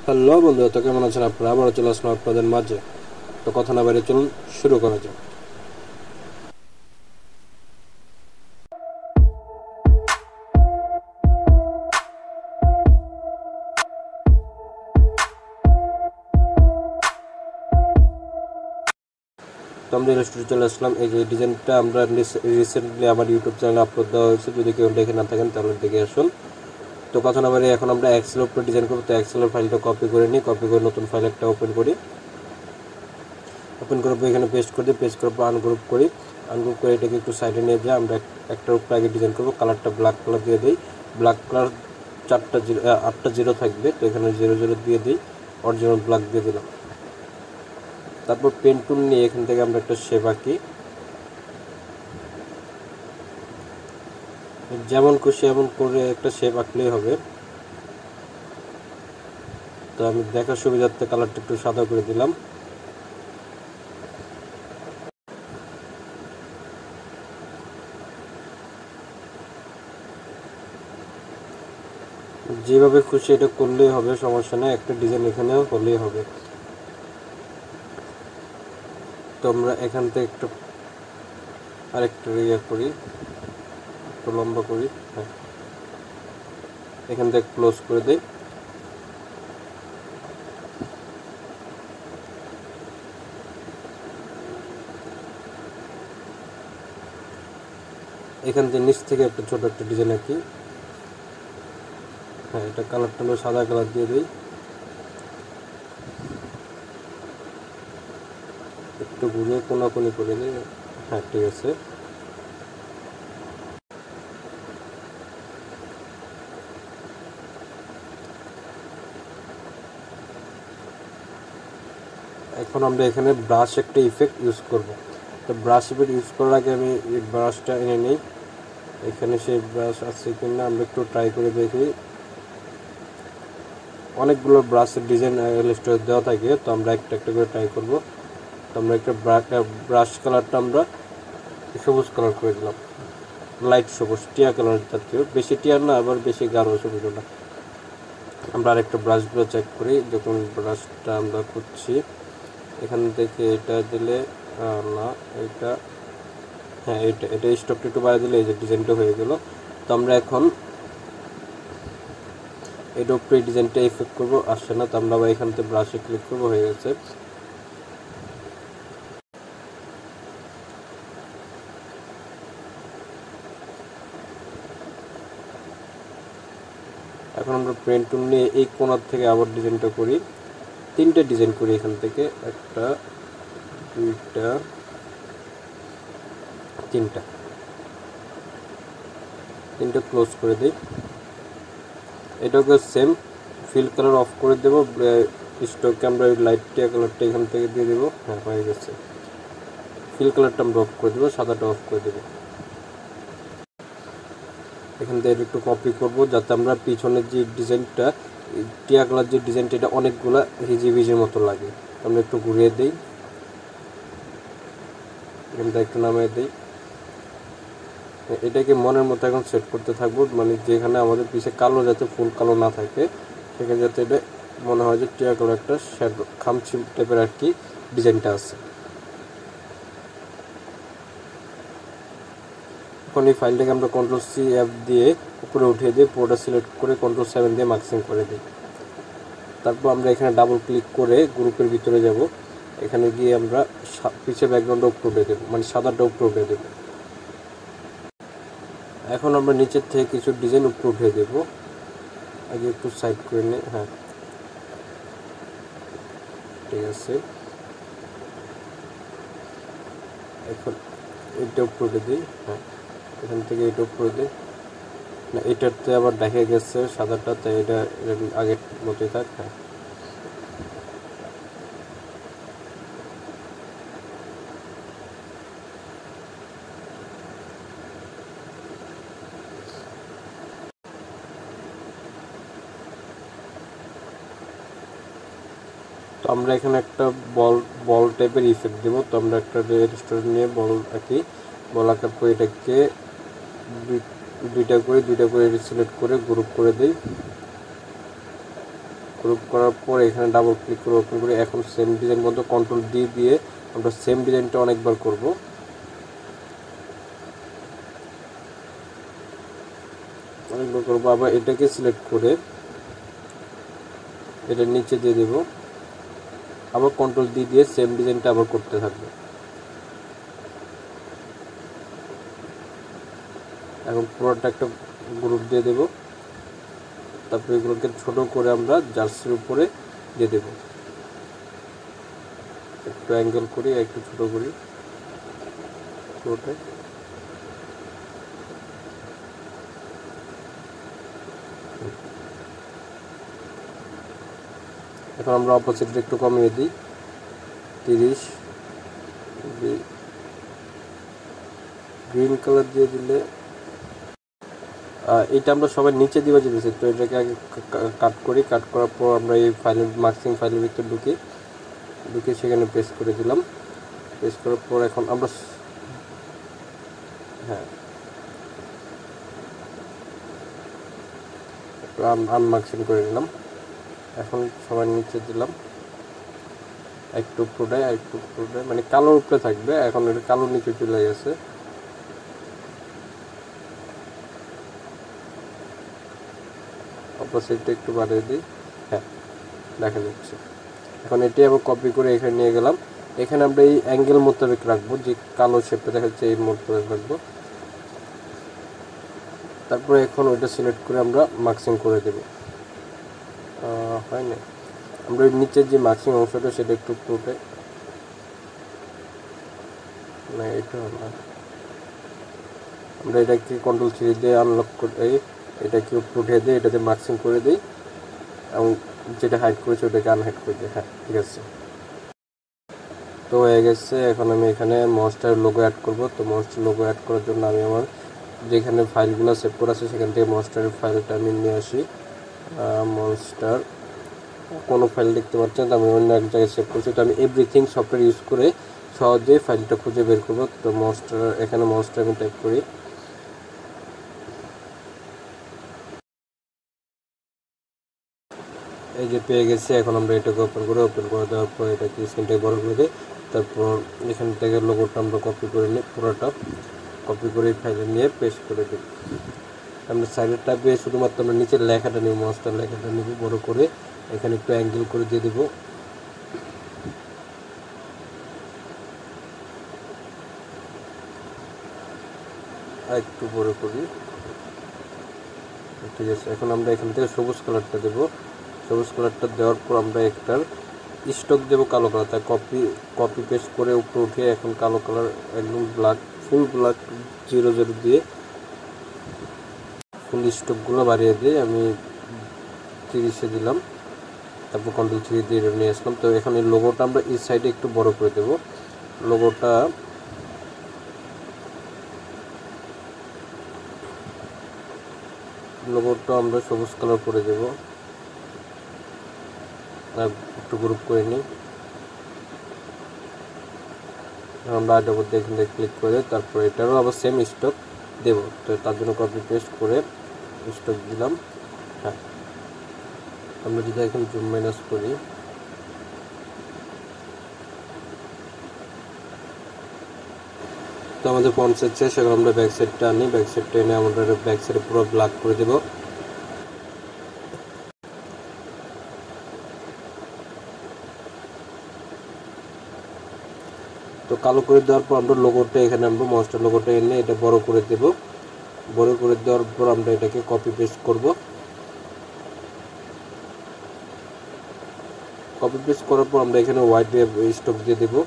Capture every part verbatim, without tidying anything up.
Hello বন্ধুরা, তো কেমন আছেন আপনারা? আবারও চলে আসলাম আপনাদের মাঝে। তো কথা না বাইরে চলুন শুরু করা যাক। তো আমরা ইলাস্ট্রেটর চলে আসলাম। এই যে ডিজাইনটা আমরা রিসেন্টলি আমার ইউটিউব চ্যানেলে আপলোড দেওয়া হয়েছে, যদি কেউ দেখে না থাকেন তাহলে দেখে আসুন। তো কথা না বাইরে এখন আমরা এক্সেল উপরে ডিজাইন করবো। তো এক্সেলের ফাইলটা কপি করে নিই, কপি করে নতুন ফাইল একটা ওপেন করি। ওপেন করবো, এখানে পেস্ট করে দিই, পেস্ট করার পর আনগ্রুপ করি। আনগ্রুপ করে এটাকে একটু সাইডে নিয়ে যাই। আমরা একটার উপরে আগে ডিজাইন করবো। কালারটা ব্ল্যাক কালার দিয়ে দিই। ব্ল্যাক কালার চারটা জিরো আটটা জিরো থাকবে, তো এখানে জিরো জিরো দিয়ে দিই, অরিজিনাল ব্ল্যাক দিয়ে দিলাম। তারপর পেন টুল নিয়ে এখান থেকে আমরা একটা শেপ আঁকি, যেমন খুশি এমন করে একটা শেপ আঁকলেই হবে। তো আমি দেখার সুবিধার্থে কালারটা একটু সাদা করে দিলাম। যেভাবে খুশি এটা করলেই হবে, সমস্যা নেই, একটা ডিজাইন এখানেও করলেই হবে। তো আমরা এখান থেকে একটা আরেকটা ইয়ে করি, একটু লম্বা করি, হ্যাঁ, এখান থেকে ক্লোজ করে দিই। এখান থেকে নিচ থেকে একটা ছোট একটা ডিজাইন আঁকি। হ্যাঁ, এটা কালারটা আমরা সাদা কালার দিয়ে দিই, একটু ঘুরিয়ে কোনাকুনি করে দিই। হ্যাঁ, ঠিক আছে। এখন আমরা এখানে ব্রাশ একটা ইফেক্ট ইউজ করব। তো ব্রাশ ইফেক্ট ইউজ করার আগে আমি এই ব্রাশটা এনে নিই। এখানে সেই ব্রাশ আছে কিনা আমরা একটু ট্রাই করে দেখি। অনেকগুলো ব্রাশের ডিজাইন ইলাস্ট্রেটর দেওয়া থাকে, তো আমরা একটা একটা করে ট্রাই করব। তো আমরা একটা ব্রাশ কালারটা আমরা সবুজ কালার করে দিলাম, লাইট সবুজ, টিয়া কালার জাতীয়, বেশি টিয়ার না আবার বেশি গাঢ় সবুজ না। আমরা আরেকটা ব্রাশগুলো চেক করি। যখন ব্রাশটা আমরা করছি এখান থেকে এটা দিলে না, এটা হ্যাঁ, এটা এটা স্টকটা একটু বাড়িয়ে দিলে এই যে ডিজাইনটা হয়ে গেল। তো আমরা এখন এটা উপরে ডিজাইনটা এফেক্ট করবো, আসছে না, তো আমরা আবার এখান থেকে ব্রাশে ক্লিক করবো, হয়ে গেছে। এখন আমরা পেন টুল নিয়ে এই কোণার থেকে আবার ডিজাইনটা করি, তিনটা ডিজাইন করি এখান থেকে, একটা দুইটা তিনটা তিনটা ক্লোজ করে দিই। এটাকে সেম ফিল কালার অফ করে দেবো, স্টকে আমরা লাইট টিয়া কালারটা এখান থেকে দিয়ে দেবো। হ্যাঁ, হয়ে গেছে। ফিল কালারটা আমরা অফ করে দেবো, সাদাটা অফ করে দেবো। এখান থেকে একটু কপি করব যাতে আমরা পিছনের যে ডিজাইনটা টিয়া কালার যে ডিজাইনটা এটা অনেকগুলো হিজি ভিজির মতো লাগে। আমরা একটু ঘুরিয়ে দিই, এখান থেকে একটু নামিয়ে দিই। এটাকে মনের মতো এখন সেট করতে থাকবো, মানে যেখানে আমাদের পিছে কালো যাতে ফুল কালো না থাকে সেখানে যাতে এটা মনে হয় যে টিয়া কালার একটা শ্যাডো খামচি টাইপের আর কি ডিজাইনটা আছে। এখন এই ফাইলটাকে আমরা কন্ট্রোল সি অ্যাপ দিয়ে উপরে উঠিয়ে দিয়ে পুরোটা সিলেক্ট করে কন্ট্রোল সেভেন দিয়ে মার্কিং করে দিই। তারপর আমরা এখানে ডাবল ক্লিক করে গ্রুপের ভিতরে যাব। এখানে গিয়ে আমরা পিছে ব্যাকগ্রাউন্ডটা উপরে উঠে দেবো, মানে সাদাটা উপরে উঠে দেবো। এখন আমরা নিচের থেকে কিছু ডিজাইন উপরে উঠে দেব, আগে একটু সাইড করে নিই। হ্যাঁ, ঠিক আছে। এখন এটা উপরে উঠে দিই। হ্যাঁ, এখান থেকে এটা উপরে দিই না, এটাতে আবার দেখা গেছে সাদাটা, তাই এটা আগের মতোই থাক। হ্যাঁ, তো আমরা এখানে একটা বল বল টাইপের ইফেক্ট দেবো। তো আমরা একটা রেজিস্টার নিয়ে বল আঁকি, বল আঁকার পর এটাকে দুইটা করে দুইটা করে সিলেক্ট করে গ্রুপ করে দিই। গ্রুপ করার পর এখানে ডাবল ক্লিক করে ওপেন করে এখন সেম ডিজাইন মতো কন্ট্রোল ডি দিয়ে আমরা সেম ডিজাইনটা অনেকবার করব। অনেকবার করবো আবার এটাকে সিলেক্ট করে এটা নিচে দিয়ে দেব, আবার কন্ট্রোল ডি দিয়ে সেম ডিজাইনটা আবার করতে থাকবে। এখন পুরোটা একটা গ্রুপ দিয়ে দেব, তারপরে এগুলোকে ছোট করে আমরা জার্সির উপরে দিয়ে দেব। একটু অ্যাঙ্গেল করি, একটু ছোট করি পুরোটাই। এখন আমরা অপোজিটটা একটু কমিয়ে দিই, তিরিশ। গ্রিন কালার দিয়ে দিলে এটা আমরা সবাই নিচে দিবা যেতেছি, তো এটাকে আগে কাট করি। কাট করার পর আমরা এই ফাইলের মার্কিং ফাইলের ভিতরে ঢুকি ঢুকে সেখানে পেস্ট করে দিলাম। পেস্ট করার পর এখন আমরা হ্যাঁ আনমার্কিং করে নিলাম। এখন সবাই নিচে দিলাম, একটু উপরে একটু উপরে মানে কালোর উপরে থাকবে। এখন এটা কালোর নিচে চলে গেছে। অপোজিটটা একটু বাড়িয়ে দিই, হ্যাঁ দেখা যাচ্ছে। এখন এটি আবার কপি করে এখানে নিয়ে গেলাম। এখানে আমরা এই অ্যাঙ্গেল মোতাবেক রাখবো, যে কালো শেপটা দেখা যাচ্ছে এই মোতাবেক রাখবো। তারপরে এখন ওইটা সিলেক্ট করে আমরা মার্কিং করে দেব। হয় না, আমরা নিচের যে মার্কিং অংশটা সেটা একটু পুরোটা না, এটা না, আমরা এটাকে কন্ট্রোল থ্রি দিয়ে আনলক করে এটাকে উঠে দিয়ে এটাতে মার্কিং করে দিই এবং যেটা হাইড করেছে ওটাকে আনহাইড করে দিই। হ্যাঁ ঠিক আছে, তো হয়ে গেছে। এখন আমি এখানে মনস্টার লোগো অ্যাড করব। তো মনস্টার লোগো অ্যাড করার জন্য আমি আমার যেখানে ফাইলগুলো সেভ করা আছে সেখান থেকে মনস্টারের ফাইলটা আমি নিয়ে আসি। মনস্টার কোনো ফাইল দেখতে পাচ্ছেন, তো আমি অন্য এক জায়গায় সেভ করছি। তো আমি এভরিথিং সফটওয়্যার ইউজ করে সহজে ফাইলটা খুঁজে বের করব। তো মনস্টার এখানে মনস্টার আমি টাইপ করি, এই যে পেয়ে গেছি। এখন আমরা এটাকে ওপেন করে ওপেন করে দেওয়ার পর এটাকে স্ক্রিনটাকে বড় করে দিই। তারপর এখান থেকে লোগোটা আমরা কপি করে নিই, পুরোটা কপি করে ফাইলে নিয়ে পেস্ট করে দিই। আমরা সাইডের টাইপে শুধুমাত্র আমরা নিচের লেখাটা নিব, মনস্টার লেখাটা নিব বড় করে, এখানে একটু অ্যাঙ্গেল করে দিয়ে দেবো। আর একটু বড় করি, ঠিক আছে। এখন আমরা এখান থেকে সবুজ কালারটা দেবো। সবুজ কালারটা দেওয়ার পর আমরা একটার স্টক দেবো কালো কালার, তাই কপি কপি পেস্ট করে উপরে উঠে এখন কালো কালার একদম black full black zero zero দিয়ে ফুল স্টকগুলো বাড়িয়ে দিয়ে আমি তিরিশে দিলাম। তারপর কন্ট্রোল থ্রি দিয়ে নিয়ে আসলাম। তো এখন এই লোগোটা আমরা এই সাইডে একটু বড় করে দেবো। লোগোটা লোগোটা আমরা সবুজ কালার করে দেব, একটু গ্রুপ করে নিই। আমরা আইটার মধ্যে এখান থেকে ক্লিক করে তারপর এটারও আবার সেম স্টক দেব। তো তার জন্য কপি পেস্ট করে স্টক দিলাম। হ্যাঁ, আমরা যদি এখন জুম মাইনাস করি, তো আমাদের ফ্রন্ট সাইড শেষ। এখন আমরা ব্যাক সাইডটা আনি, ব্যাক সাইডটা এনে আমরা ব্যাক সাইডে পুরো ব্ল্যাক করে দেব। তো কালো করে দেওয়ার পর আমরা লোগোটা এখানে আমরা মনস্টার লোগোটা এনে এটা বড় করে দেব। বড় করে দেওয়ার পর আমরা এটাকে কপি পেস্ট করব। কপি পেস্ট করার পর আমরা এখানে হোয়াইট স্টক দিয়ে দেব।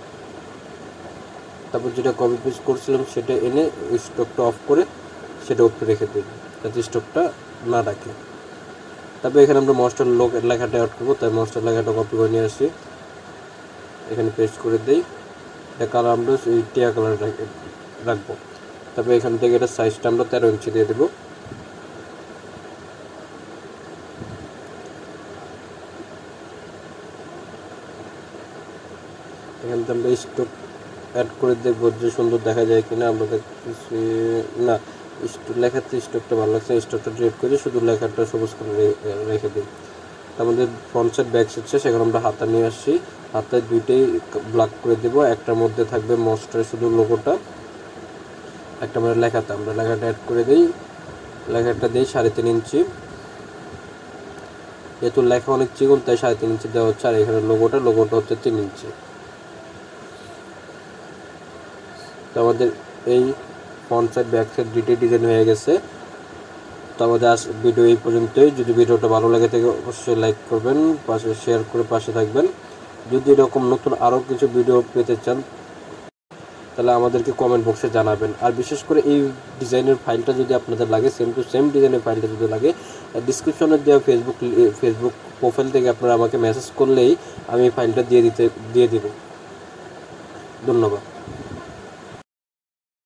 তারপর যেটা কপি পেস্ট করছিলাম সেটা এনে স্টকটা অফ করে সেটা উপরে রেখে দেব, যাতে স্টকটা না রাখে। তারপর এখানে আমরা মনস্টার লোক লেখাটা অ্যাড করবো, তাই মনস্টার লেখাটা কপি করে নিয়ে আসি, এখানে পেস্ট করে দিই। এটা কালার আমরা টিয়া কালার রাখবো। তারপর এখান থেকে এটা সাইজটা আমরা তেরো ইঞ্চি দিয়ে দেবো। এখান থেকে আমরা স্টক অ্যাড করে দেখবো যে সুন্দর দেখা যায় কিনা। আমরা দেখতেছি না, লেখাতে স্টকটা ভালো লাগছে, স্টকটা ডিলিট করে শুধু লেখাটা সবুজ কালার রেখে দিই। আমাদের ফ্রন্ট সাইড ব্যাক সাইড শেষ। এখন আমরা হাতা নিয়ে আসছি, হাতায় দুইটাই ব্ল্যাক করে দেব। একটার মধ্যে থাকবে মস্টারের শুধু লোগোটা, একটা আমরা লেখাতে আমরা লেখাটা অ্যাড করে দিই। লেখাটা দিই সাড়ে তিন ইঞ্চি, যেহেতু লেখা অনেক চিকন তাই সাড়ে তিন ইঞ্চি দেওয়া হচ্ছে। আর এখানে লোগোটা লোগোটা হচ্ছে তিন ইঞ্চি। তো আমাদের এই ফ্রন্ট সাইড ব্যাক সাইড দুইটাই ডিজাইন হয়ে গেছে। তো আমাদের আজ ভিডিও এই পর্যন্তই। যদি ভিডিওটা ভালো লাগে থাকে অবশ্যই লাইক করবেন, পাশে শেয়ার করে পাশে থাকবেন। যদি এরকম নতুন আরও কিছু ভিডিও পেতে চান তাহলে আমাদেরকে কমেন্ট বক্সে জানাবেন। আর বিশেষ করে এই ডিজাইনের ফাইলটা যদি আপনাদের লাগে, সেম টু সেম ডিজাইনের ফাইলটা যদি লাগে, ডিসক্রিপশনে দেওয়া ফেসবুক ফেসবুক প্রোফাইল থেকে আপনারা আমাকে মেসেজ করলেই আমি এই ফাইলটা দিয়ে দিতে দিয়ে দেব। ধন্যবাদ।